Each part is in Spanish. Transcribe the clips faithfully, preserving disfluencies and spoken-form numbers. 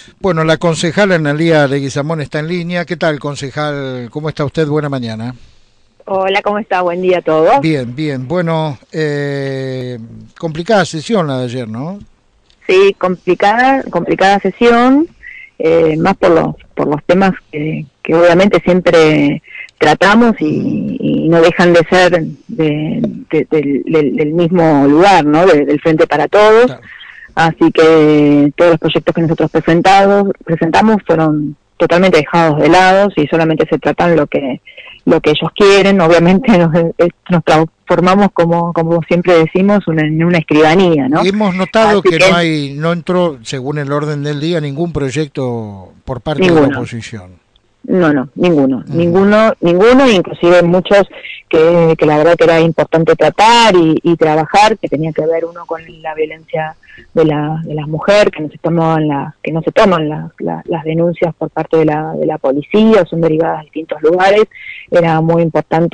Bueno, la concejala Analía Leguizamón está en línea. ¿Qué tal, concejal? ¿Cómo está usted? Buena mañana. Hola, ¿cómo está? Buen día a todos. Bien, bien. Bueno, eh, complicada sesión la de ayer, ¿no? Sí, complicada, complicada sesión, eh, más por los por los temas que, que obviamente siempre tratamos y, y no dejan de ser de, de, de, del, del mismo lugar, ¿no? De, del Frente para Todos. Claro. Así que todos los proyectos que nosotros presentados, presentamos fueron totalmente dejados de lado y solamente se tratan lo que lo que ellos quieren. Obviamente nos, nos transformamos, como como siempre decimos, una, en una escribanía, ¿no? Y hemos notado que, que no hay no entró, según el orden del día, ningún proyecto por parte ninguno. de la oposición. No, no, ninguno, uh-huh. ninguno, ninguno, inclusive muchos que, que la verdad que era importante tratar y, y trabajar, que tenía que ver uno con la violencia de la de las mujeres, que no se toman las que no se toman la, la, las denuncias por parte de la de la policía, son derivadas de distintos lugares. Era muy importante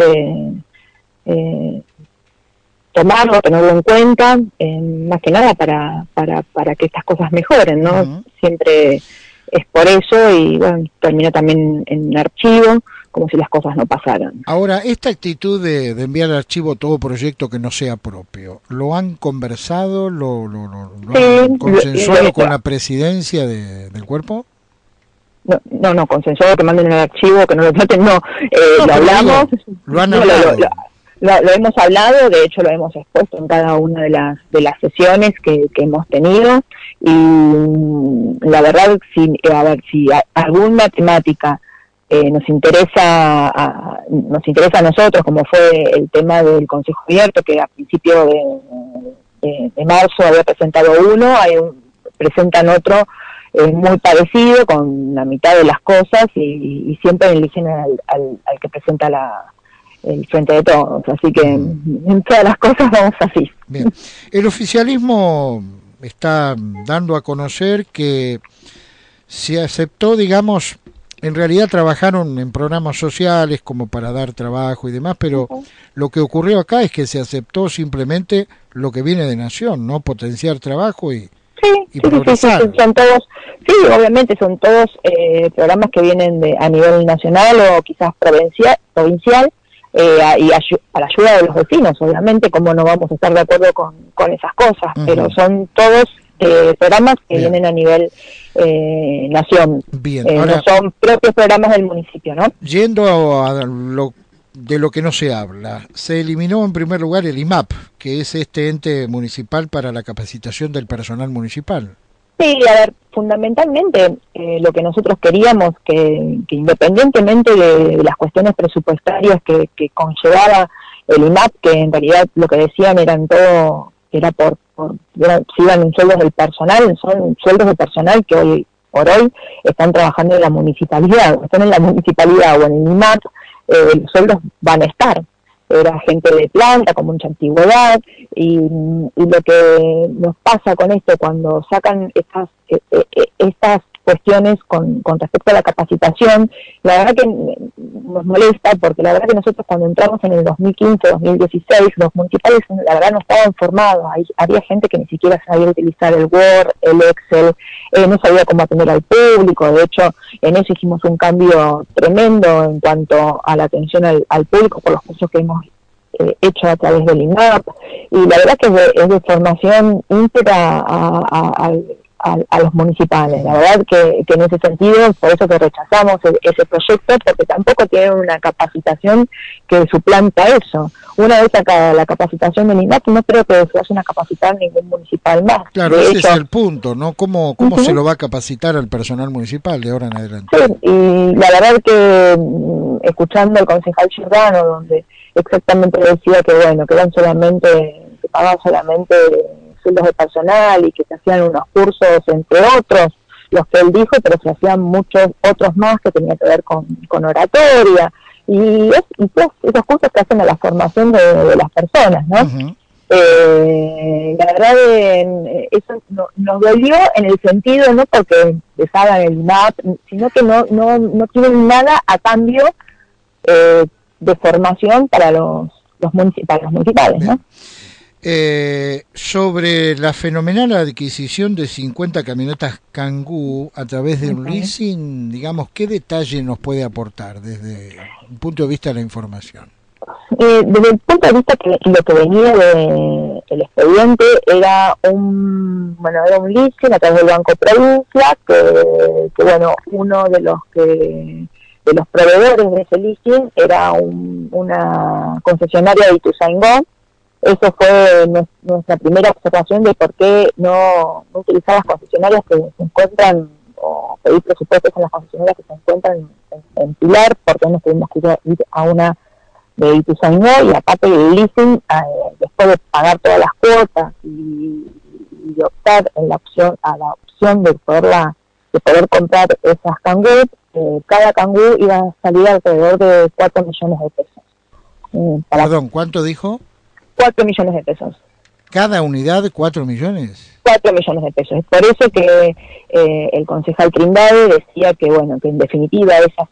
eh, tomarlo, tenerlo en cuenta, eh, más que nada para para para que estas cosas mejoren, ¿no? Uh-huh. Siempre es por eso y bueno, terminó también en archivo, como si las cosas no pasaran. Ahora, esta actitud de, de enviar al archivo todo proyecto que no sea propio, ¿lo han conversado, lo, lo, lo, lo sí, han consensuado lo, con la presidencia de, del cuerpo? No, no, no, consensuado que manden el archivo, que no lo traten, no, eh, no lo hablamos. Digo, lo han hablado. Lo, lo, lo, lo hemos hablado, de hecho lo hemos expuesto en cada una de las de las sesiones que, que hemos tenido, y la verdad, si, a ver, si alguna temática eh, nos interesa a, nos interesa a nosotros, como fue el tema del Consejo Abierto, que a principio de, de, de marzo había presentado uno, hay un, presentan otro eh, muy parecido, con la mitad de las cosas, y, y siempre eligen al, al, al que presenta la el Frente de Todos, así que en todas las cosas vamos así. Bien, el oficialismo está dando a conocer que se aceptó, digamos, en realidad trabajaron en programas sociales como para dar trabajo y demás, pero uh-huh. lo que ocurrió acá es que se aceptó simplemente lo que viene de Nación, ¿no? Potenciar trabajo y, sí, y sí, progresar. Sí, sí, son todos, sí, obviamente son todos eh, programas que vienen de a nivel nacional o quizás provincial, provincial eh, y ayu- para ayuda de los vecinos, obviamente, como no vamos a estar de acuerdo con, con esas cosas, uh-huh. pero son todos eh, programas que Bien. vienen a nivel eh, nación, Bien. Eh, Ahora, no son propios programas del municipio, ¿no? Yendo a, a lo de lo que no se habla, se eliminó en primer lugar el I M A P, que es este ente municipal para la capacitación del personal municipal. Sí, a ver, fundamentalmente eh, lo que nosotros queríamos, que, que independientemente de, de las cuestiones presupuestarias que, que conllevaba el I M A P, que en realidad lo que decían eran todo, era por, por era, si iban en sueldos del personal, son sueldos de personal que hoy por hoy están trabajando en la municipalidad, están en la municipalidad o en el I M A P, eh, los sueldos van a estar. Era gente de planta, con mucha antigüedad, y, y lo que nos pasa con esto cuando sacan estas eh, eh, estas cuestiones con, con respecto a la capacitación, la verdad que nos molesta, porque la verdad que nosotros cuando entramos en el dos mil quince, dos mil dieciséis, los municipales la verdad no estaban formados, Hay, había gente que ni siquiera sabía utilizar el Word, el Excel, eh, no sabía cómo atender al público. De hecho, en eso hicimos un cambio tremendo en cuanto a la atención al, al público por los cursos que hemos eh, hecho a través del I M A P, y la verdad que es de, es de formación íntegra a, a, a A, a los municipales. La verdad que, que en ese sentido, por eso que rechazamos el, ese proyecto, porque tampoco tienen una capacitación que suplanta eso. Una vez acá la capacitación del I M A P, no creo que se vaya a capacitar ningún municipal más. Claro, de ese hecho, es el punto, ¿no? ¿Cómo, cómo uh-huh. se lo va a capacitar al personal municipal de ahora en adelante? Sí, y la verdad que escuchando al concejal Giordano, donde exactamente decía que bueno, que eran solamente, que pagaban solamente sueldos de personal y que se hacían unos cursos, entre otros, los que él dijo, pero se hacían muchos otros más que tenían que ver con, con oratoria, y, es, y pues, esos cursos que hacen a la formación de, de las personas, ¿no? Uh-huh. Eh, la verdad, eh, eso no, nos dolió en el sentido, no porque les hagan el I M A P, sino que no, no, no tienen nada a cambio eh, de formación para los, los, municip- para los municipales, ¿no? Eh, sobre la fenomenal adquisición de cincuenta camionetas Kangoo a través de un uh-huh. leasing, digamos, ¿qué detalle nos puede aportar desde un punto de vista de la información? Eh, desde el punto de vista que lo que venía de el expediente era un bueno era un leasing a través del Banco Provincia, que, que bueno uno de los que de los proveedores de ese leasing era un, una concesionaria de Ituzaingó. Eso fue nuestra primera observación de por qué no, no utilizar las concesionarias que se encuentran, o pedir presupuestos en las concesionarias que se encuentran en, en Pilar, porque nos tuvimos que ir a una de Ituzaingó, y aparte del leasing, eh, después de pagar todas las cuotas y, y de optar en la opción, a la opción de poderla, de poder comprar esas Kangoo, eh, cada Kangoo iba a salir alrededor de cuatro millones de pesos. Eh, para Perdón, ¿cuánto dijo? cuatro millones de pesos. ¿Cada unidad cuatro millones? cuatro millones de pesos. Es por eso que eh, el concejal Trindade decía que, bueno, que en definitiva esas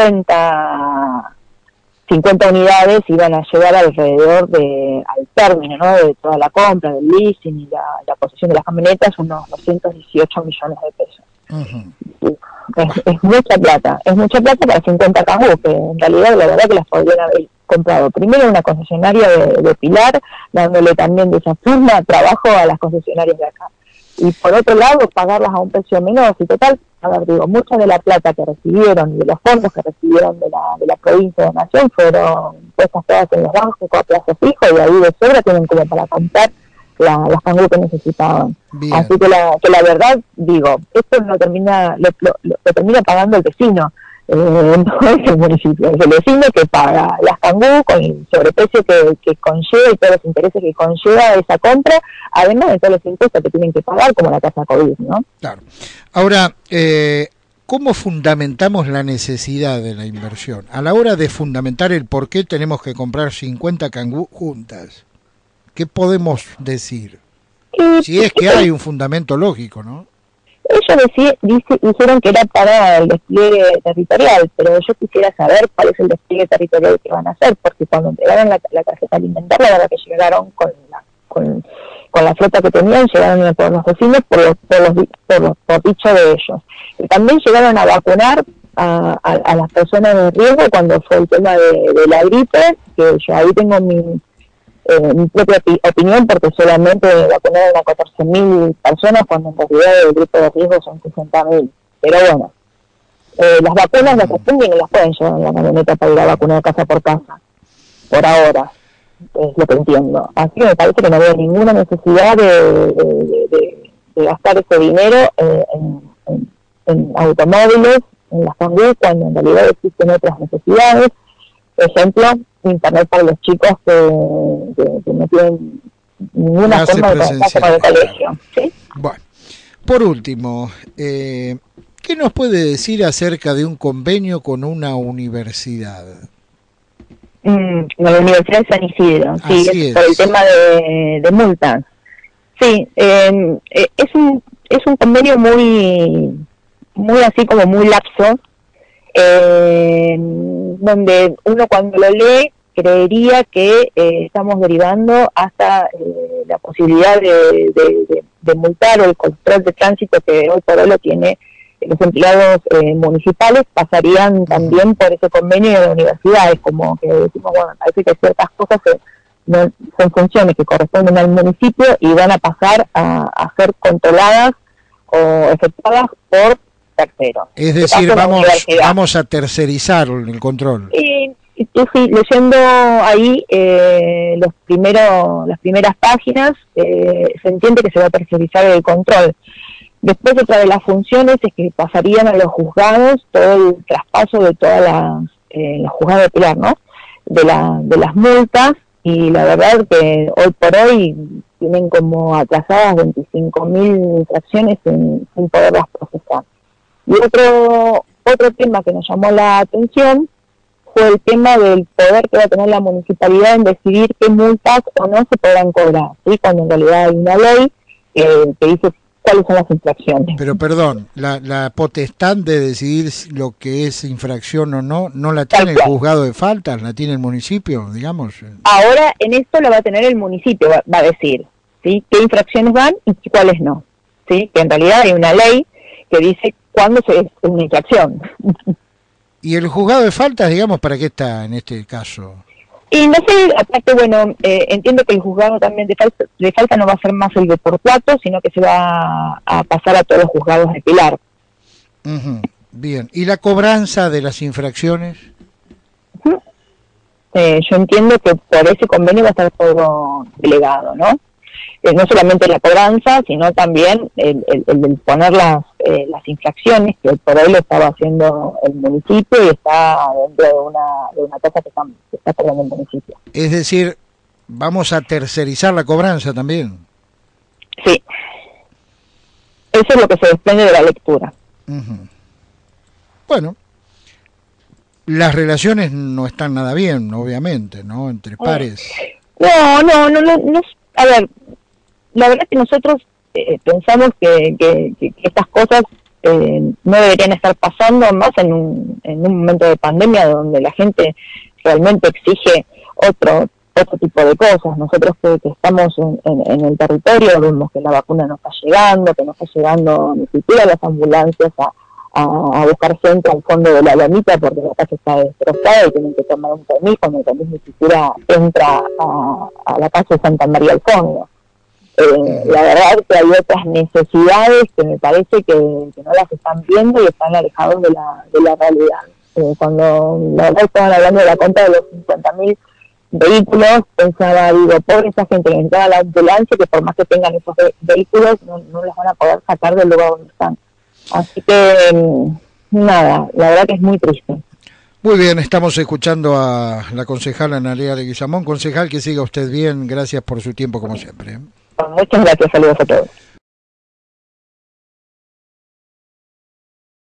cincuenta, cincuenta unidades iban a llevar alrededor de, al término, ¿no?, de toda la compra, del leasing y la, la posesión de las camionetas, unos doscientos dieciocho millones de pesos. Uh-huh. Es, es mucha plata, es mucha plata para cincuenta Kangoo, que en realidad la verdad que las podrían haber comprado primero una concesionaria de, de Pilar, dándole también de esa forma trabajo a las concesionarias de acá. Y por otro lado, pagarlas a un precio menor. Y total, a ver, digo, mucha de la plata que recibieron y de los fondos que recibieron de la, de la provincia de Nación fueron puestas todas en los bancos con plazo fijo, y ahí de sobra tienen como para comprar la, las Kangoo que necesitaban. Bien. Así que la, que la verdad, digo, esto lo termina, lo, lo, lo termina pagando el vecino. Eh, no es el municipio, es el vecino que paga las Kangoo con el sobreprecio que, que conlleva y todos los intereses que conlleva esa compra, además de todos los impuestos que tienen que pagar, como la tasa COVID, ¿no? Claro. Ahora, eh, ¿cómo fundamentamos la necesidad de la inversión? A la hora de fundamentar el por qué tenemos que comprar cincuenta Kangoo juntas, ¿qué podemos decir? Y, si es que hay un fundamento lógico, ¿no? Ellos decí, dice, dijeron que era para el despliegue territorial, pero yo quisiera saber cuál es el despliegue territorial que van a hacer, porque cuando entregaron la, la tarjeta alimentaria, la verdad que llegaron con la, con, con la flota que tenían, llegaron por los vecinos, por, los, por, los, por, los, por dicho de ellos. Y también llegaron a vacunar a, a, a las personas de riesgo cuando fue el tema de, de la gripe, que yo ahí tengo mi... Eh, mi propia opi- opinión, porque solamente vacunaron a catorce mil personas cuando en realidad el grupo de riesgo son sesenta mil. Pero bueno, eh, las vacunas las Sputnik no las pueden llevar en la camioneta para ir a vacunar casa por casa, por ahora, es lo que entiendo. Así que me parece que no veo ninguna necesidad de, de, de, de, de gastar ese dinero eh, en, en, en automóviles, en las Kangoo, cuando en realidad existen otras necesidades. Ejemplo, internet para los chicos que, que, que no tienen ninguna Clase forma de contacto con el colegio. ¿Sí? Bueno, por último, eh, ¿qué nos puede decir acerca de un convenio con una universidad? Mm, la Universidad de San Isidro, sí, es, es. por el tema de, de multas. Sí, eh, eh, es un es un convenio muy muy así como muy lapso. Eh, donde uno cuando lo lee creería que eh, estamos derivando hasta eh, la posibilidad de, de, de, de multar, o el control de tránsito que hoy por hoy lo tiene los empleados eh, municipales, pasarían también por ese convenio de la universidad. Es como que decimos, bueno, parece que ciertas cosas se, no, son funciones que corresponden al municipio y van a pasar a, a ser controladas o efectuadas por tercero. Es decir, vamos vamos a tercerizar el control. Y, y yo fui leyendo ahí eh, los primeros las primeras páginas, eh, se entiende que se va a tercerizar el control. Después, otra de las funciones es que pasarían a los juzgados todo el traspaso de todas las eh, los juzgados de Pilar, ¿no? De la de las multas, y la verdad que hoy por hoy tienen como atrasadas veinticinco mil infracciones sin, sin poderlas procesar. Y otro otro tema que nos llamó la atención fue el tema del poder que va a tener la municipalidad en decidir qué multas o no se podrán cobrar, ¿sí? Cuando en realidad hay una ley eh, que dice cuáles son las infracciones. Pero perdón, la, la potestad de decidir lo que es infracción o no, ¿no la tiene el juzgado de faltas? ¿La tiene el municipio, digamos? Ahora en esto lo va a tener el municipio, va, va a decir, ¿sí?, qué infracciones van y cuáles no, ¿sí? Que en realidad hay una ley que dice cuándo se es una infracción. ¿Y el juzgado de faltas, digamos, para qué está en este caso? Y no sé, aparte, bueno, eh, entiendo que el juzgado también de falta, de falta no va a ser más el de Torcuato, sino que se va a pasar a todos los juzgados de Pilar. Uh-huh. Bien, ¿y la cobranza de las infracciones? Uh-huh. Eh, yo entiendo que por ese convenio va a estar todo delegado, ¿no? Eh, no solamente la cobranza, sino también el, el, el, el poner las, eh, las infracciones, que por hoy lo estaba haciendo el municipio y está dentro de una, de una tasa que está, que está pagando el municipio. Es decir, ¿vamos a tercerizar la cobranza también? Sí. Eso es lo que se desprende de la lectura. Uh-huh. Bueno, las relaciones no están nada bien, obviamente, ¿no? Entre pares. No, no, no, no, no a ver, la verdad es que nosotros eh, pensamos que, que, que estas cosas eh, no deberían estar pasando, más en un, en un momento de pandemia donde la gente realmente exige otro otro tipo de cosas. Nosotros que, que estamos en, en, en el territorio vemos que la vacuna no está llegando, que no está llegando ni siquiera las ambulancias a, a, a buscar gente al fondo de la lomita porque la casa está destrozada y tienen que tomar un permiso, el permiso ni siquiera entra a, a la casa de Santa María al fondo. Eh, la verdad es que hay otras necesidades que me parece que, que no las están viendo y están alejados de la, de la realidad. Eh, cuando la verdad estaban hablando de la compra de los cincuenta mil vehículos, pensaba, digo, pobre esa gente que entra a la ambulancia, que por más que tengan esos ve- vehículos, no, no los van a poder sacar del lugar donde están. Así que, nada, la verdad que es muy triste. Muy bien, estamos escuchando a la concejala Analia Leguizamón. Concejal, que siga usted bien, gracias por su tiempo como siempre. Muchas gracias, saludos a todos.